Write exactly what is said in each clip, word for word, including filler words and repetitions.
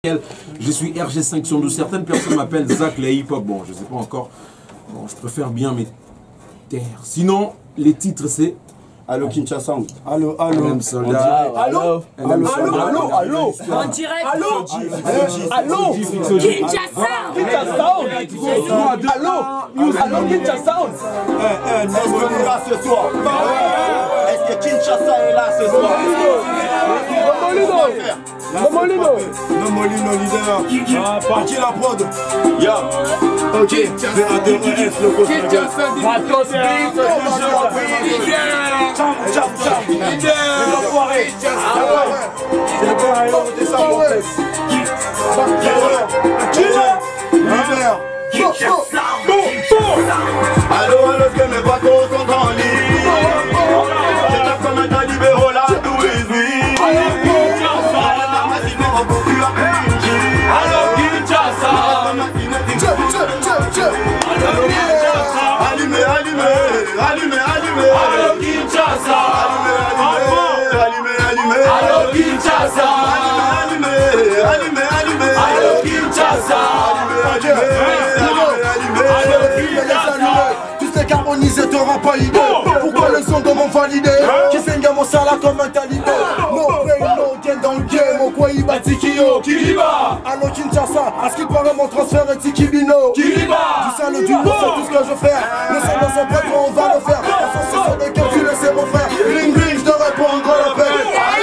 Je suis R G cinq cent douze. Certaines personnes m'appellent Zach les hip-hop. Bon, je sais pas encore. Bon, je préfère bien mes terres. Sinon, les titres, c'est... Allo Kinshasa. Allo, allo. M M Soldat. Allo, allo, allo, allo. En direct. Allo, allo. Kinshasa. Kinshasa. Allo, allo, Kinshasa. Est-ce qu'on est là ce soir? Est-ce que Kinshasa est là ce soir? Le Molino. Le Molino leader. Parti la prod. Ya. Ok. V A deux E S le Kinshasa. Matos Beat. Cham, cham, cham. Leader. C'est le bon rayon de sa promesse. Leader. Allo, allo, ce que mes bateaux sont en ligne. Je tape comme un talibé, oh là, d'où est lui? Allumez, allumez, allumez, allumez. Allo Kinshasa. Allumez, allumez, Allo Kinshasa. allumez, allumez, allumez. Allo Kinshasa. Tous les carbonisés t'auront pas idée. Pourquoi les sons de mon validé? Qui saigne mon salaire comme un talibé. No pain, no gain dans le game. Au quoi il bat Tikio? Kiliba. Allo Kinshasa, à ce qu'il paraît mon transfert est Tikibino. Kiliba. Du sale du lourd, c'est tout ce que je fais. Le sang dans son prêtre, on va le faire. On s'en sur des calculs, c'est mon frère. Ring ring, je te réponds à l'appel.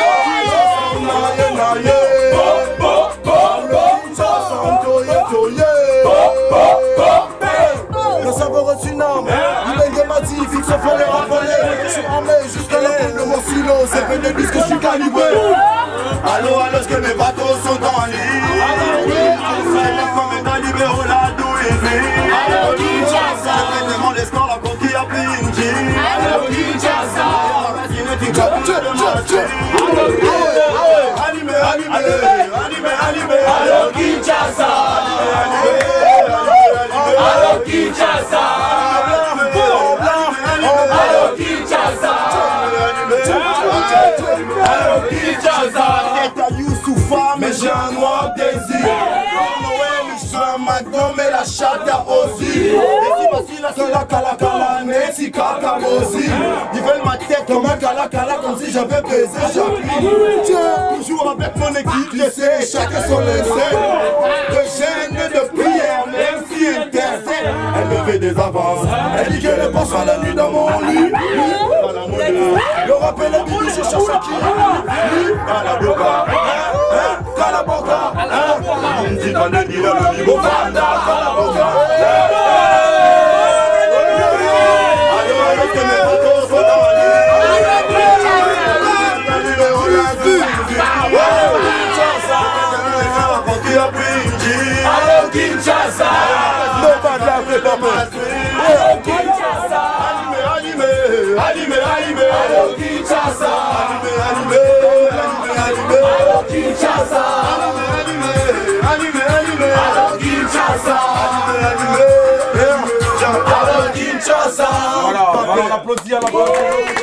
Le saveur est une arme. Il est dématique, fixe au fond les raffolés. Je suis armé jusqu'à la fin de mon silo. C'est fait des bis que je suis calibré. Allo, allo, ce que mes bateaux sont en ligne. Comme un talibé, oh là, d'où est lui? Allo Kinshasa. Je demande les scores, la conquille a pinchi. Allo Kinshasa. Allumez, allumez, allumez, allumez. Allo Kinshasa. Allo Kinshasa. Allo Kinshasa. Allo Kinshasa. T'as Youssoufa, mais j'ai un noir désir. Je suis un magnum, mais la chatte a aussi. Et si facile à cela, cala cala, Nessi kaka aussi. Ils veulent ma tête comme un cala cala, comme si j'avais baisé Jacqueline. Tiens, toujours avec mon équipe, j'essaie, chacun son essai. De gêne, de prière, même si intercède. Elle me fait des avances, elle dit qu'elle passera la nuit dans mon lit. Le rap et le bidou, je cherche à qui? À la boca, hein, à la boca, hein. On dit qu'on est dit le niveau Vanda, à la boca. Allo, allo, que mes bateaux sont en ligne. Allo Kinshasa. No bad life, les papes. Allo Kinshasa. Allumez, allumez, allumez. Allo Kinshasa. Allumez, allumez, allumez. Allo Kinshasa. Allumez, allumez, allumez. Allo Kinshasa. Allumez, allumez. Allo Kinshasa. Voilà, voilà, on applaudit à la fin.